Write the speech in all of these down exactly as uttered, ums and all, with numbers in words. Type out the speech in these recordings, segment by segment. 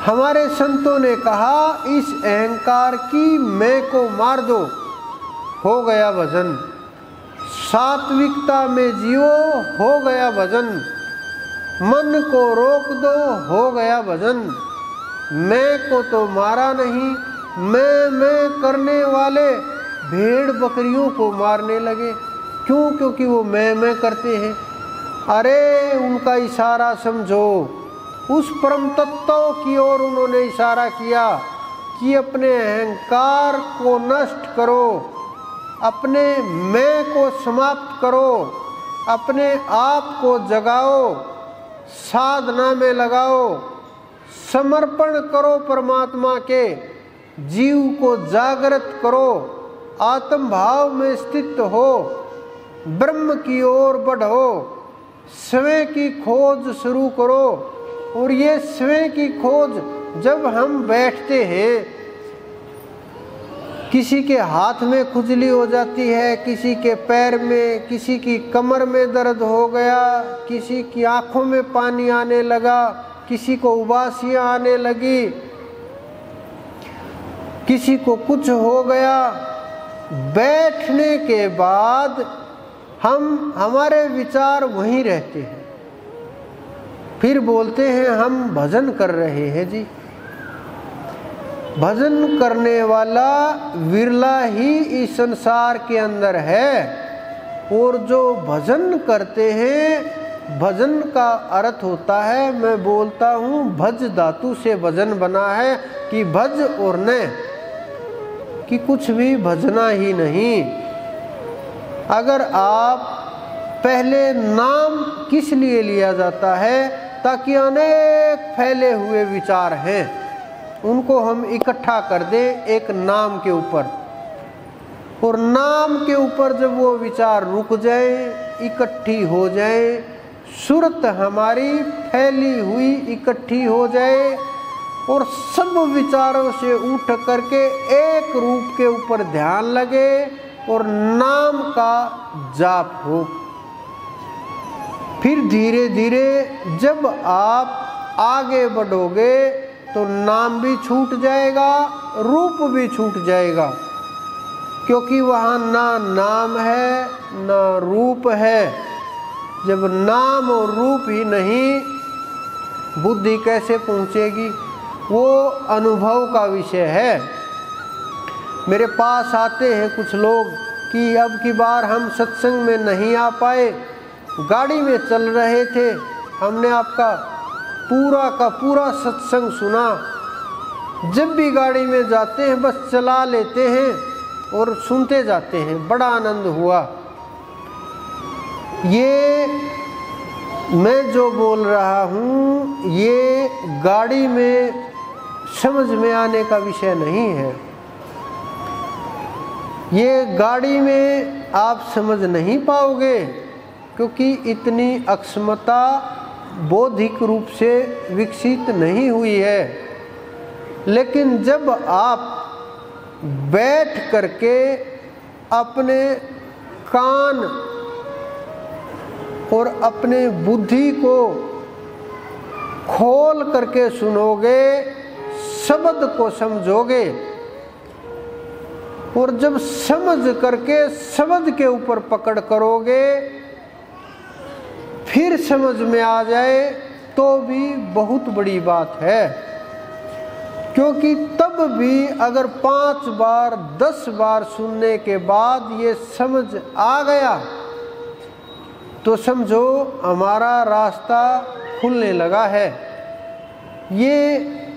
हमारे संतों ने कहा इस अहंकार की मैं को मार दो, हो गया भजन। सात्विकता में जियो, हो गया भजन। मन को रोक दो, हो गया भजन। मैं को तो मारा नहीं, मैं मैं करने वाले भेड़ बकरियों को मारने लगे। क्यों? क्योंकि वो मैं मैं करते हैं। अरे उनका इशारा समझो, उस परम तत्व की ओर उन्होंने इशारा किया कि अपने अहंकार को नष्ट करो, अपने मैं को समाप्त करो, अपने आप को जगाओ, साधना में लगाओ, समर्पण करो परमात्मा के, जीव को जागृत करो, आत्म भाव में स्थित हो, ब्रह्म की ओर बढ़ो, स्वयं की खोज शुरू करो। और ये स्वयं की खोज जब हम बैठते हैं, किसी के हाथ में खुजली हो जाती है, किसी के पैर में, किसी की कमर में दर्द हो गया, किसी की आंखों में पानी आने लगा, किसी को उबासियां आने लगी, किसी को कुछ हो गया। बैठने के बाद हम हमारे विचार वहीं रहते हैं, फिर बोलते हैं हम भजन कर रहे हैं जी। भजन करने वाला विरला ही इस संसार के अंदर है। और जो भजन करते हैं, भजन का अर्थ होता है, मैं बोलता हूँ भज धातु से भजन बना है कि भज और न, कि कुछ भी भजना ही नहीं। अगर आप पहले नाम किस लिए लिया जाता है? ताकि अनेक फैले हुए विचार हैं, उनको हम इकट्ठा कर दें एक नाम के ऊपर। और नाम के ऊपर जब वो विचार रुक जाए, इकट्ठी हो जाए, सूरत हमारी फैली हुई इकट्ठी हो जाए और सब विचारों से उठ करके एक रूप के ऊपर ध्यान लगे और नाम का जाप हो, फिर धीरे धीरे जब आप आगे बढ़ोगे तो नाम भी छूट जाएगा, रूप भी छूट जाएगा। क्योंकि वहाँ ना नाम है ना रूप है। जब नाम और रूप ही नहीं, बुद्धि कैसे पहुँचेगी? वो अनुभव का विषय है। मेरे पास आते हैं कुछ लोग कि अब की बार हम सत्संग में नहीं आ पाए, गाड़ी में चल रहे थे, हमने आपका पूरा का पूरा सत्संग सुना। जब भी गाड़ी में जाते हैं बस चला लेते हैं और सुनते जाते हैं, बड़ा आनंद हुआ। ये मैं जो बोल रहा हूँ ये गाड़ी में समझ में आने का विषय नहीं है। ये गाड़ी में आप समझ नहीं पाओगे, क्योंकि इतनी अक्षमता बौद्धिक रूप से विकसित नहीं हुई है। लेकिन जब आप बैठ करके अपने कान और अपने बुद्धि को खोल करके सुनोगे, शब्द को समझोगे, और जब समझ करके शब्द के ऊपर पकड़ करोगे, फिर समझ में आ जाए तो भी बहुत बड़ी बात है। क्योंकि तब भी अगर पांच बार दस बार सुनने के बाद ये समझ आ गया तो समझो हमारा रास्ता खुलने लगा है। ये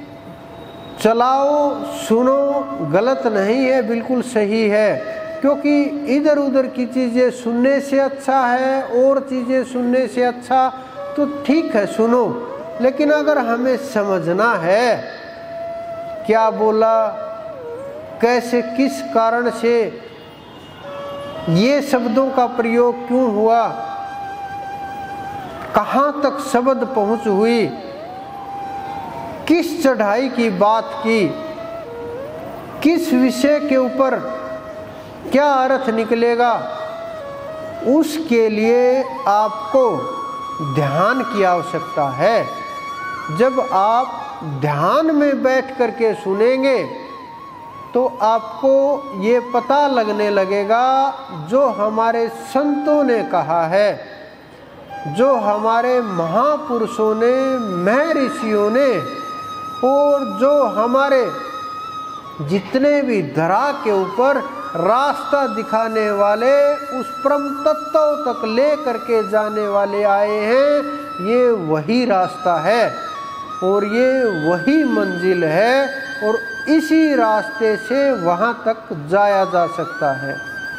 चलाओ सुनो गलत नहीं है, बिल्कुल सही है। क्योंकि इधर उधर की चीज़ें सुनने से अच्छा है और चीज़ें सुनने से अच्छा तो ठीक है सुनो, लेकिन अगर हमें समझना है क्या बोला, कैसे, किस कारण से ये शब्दों का प्रयोग क्यों हुआ, कहाँ तक शब्द पहुँच हुई, किस चढ़ाई की बात की, किस विषय के ऊपर क्या अर्थ निकलेगा, उसके लिए आपको ध्यान की आवश्यकता है। जब आप ध्यान में बैठ करके सुनेंगे तो आपको ये पता लगने लगेगा जो हमारे संतों ने कहा है, जो हमारे महापुरुषों ने, महर्षियों ने, और जो हमारे जितने भी धरा के ऊपर रास्ता दिखाने वाले, उस परम तत्व तक ले करके जाने वाले आए हैं, ये वही रास्ता है और ये वही मंजिल है और इसी रास्ते से वहाँ तक जाया जा सकता है।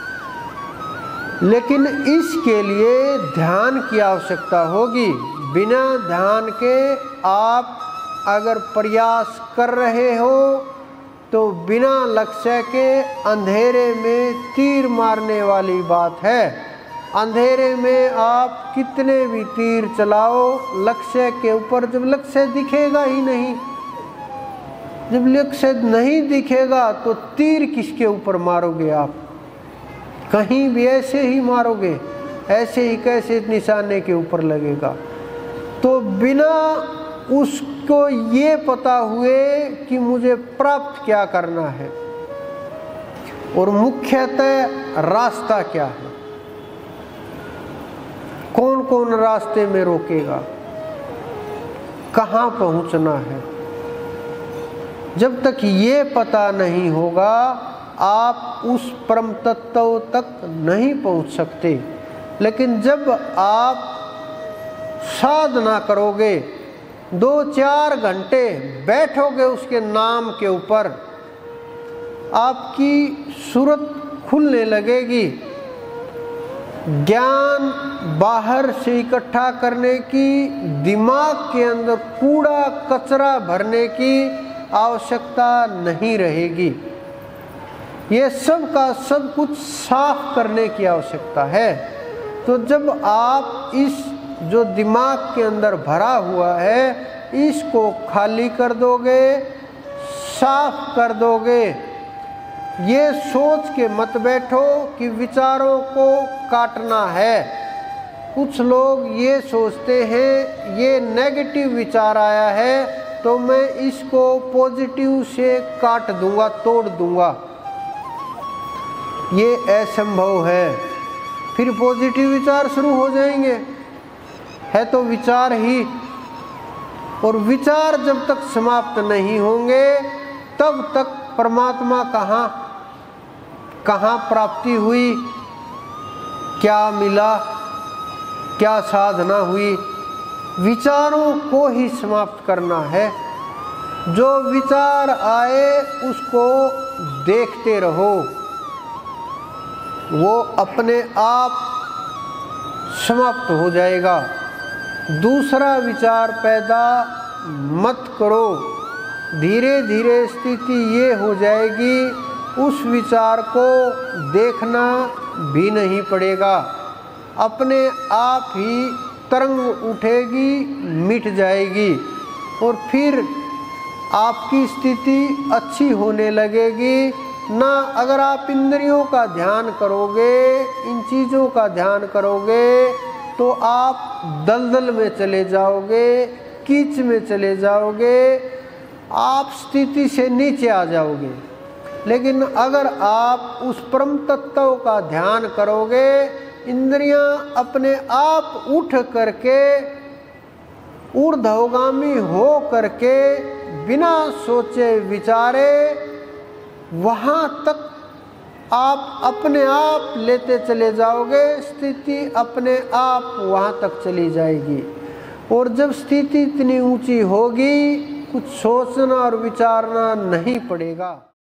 लेकिन इसके लिए ध्यान की आवश्यकता होगी। बिना ध्यान के आप अगर प्रयास कर रहे हो तो बिना लक्ष्य के अंधेरे में तीर मारने वाली बात है। अंधेरे में आप कितने भी तीर चलाओ, लक्ष्य के ऊपर जब लक्ष्य दिखेगा ही नहीं, जब लक्ष्य नहीं दिखेगा तो तीर किसके ऊपर मारोगे आप? कहीं भी ऐसे ही मारोगे, ऐसे ही कैसे निशाने के ऊपर लगेगा। तो बिना उसको ये पता हुए कि मुझे प्राप्त क्या करना है और मुख्यतः रास्ता क्या है, कौन कौन रास्ते में रोकेगा, कहाँ पहुँचना है, जब तक ये पता नहीं होगा आप उस परम तत्व तक नहीं पहुँच सकते। लेकिन जब आप साधना करोगे, दो चार घंटे बैठोगे उसके नाम के ऊपर, आपकी सूरत खुलने लगेगी। ज्ञान बाहर से इकट्ठा करने की, दिमाग के अंदर कूड़ा कचरा भरने की आवश्यकता नहीं रहेगी। ये सब का सब कुछ साफ करने की आवश्यकता है। तो जब आप इस जो दिमाग के अंदर भरा हुआ है इसको खाली कर दोगे, साफ कर दोगे, ये सोच के मत बैठो कि विचारों को काटना है। कुछ लोग ये सोचते हैं ये नेगेटिव विचार आया है तो मैं इसको पॉजिटिव से काट दूंगा, तोड़ दूंगा। ये असंभव है। फिर पॉजिटिव विचार शुरू हो जाएंगे, है तो विचार ही, और विचार जब तक समाप्त नहीं होंगे तब तक परमात्मा कहाँ कहाँ प्राप्ति हुई, क्या मिला, क्या साधना हुई। विचारों को ही समाप्त करना है। जो विचार आए उसको देखते रहो, वो अपने आप समाप्त हो जाएगा। दूसरा विचार पैदा मत करो। धीरे धीरे स्थिति ये हो जाएगी उस विचार को देखना भी नहीं पड़ेगा, अपने आप ही तरंग उठेगी, मिट जाएगी और फिर आपकी स्थिति अच्छी होने लगेगी। ना अगर आप इंद्रियों का ध्यान करोगे, इन चीज़ों का ध्यान करोगे तो आप दलदल में चले जाओगे, कीच में चले जाओगे, आप स्थिति से नीचे आ जाओगे। लेकिन अगर आप उस परम तत्व का ध्यान करोगे, इंद्रियां अपने आप उठ करके ऊर्ध्वगामी हो करके बिना सोचे विचारे वहाँ तक आप अपने आप लेते चले जाओगे, स्थिति अपने आप वहाँ तक चली जाएगी। और जब स्थिति इतनी ऊंची होगी कुछ सोचना और विचारना नहीं पड़ेगा।